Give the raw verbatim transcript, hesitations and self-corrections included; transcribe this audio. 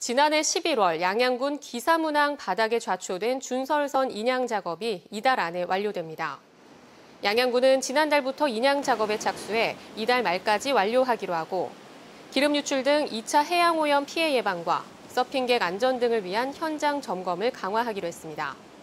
지난해 십일월 양양군 기사문항 바닥에 좌초된 준설선 인양 작업이 이달 안에 완료됩니다. 양양군은 지난달부터 인양 작업에 착수해 이달 말까지 완료하기로 하고 기름 유출 등 이 차 해양오염 피해 예방과 서핑객 안전 등을 위한 현장 점검을 강화하기로 했습니다.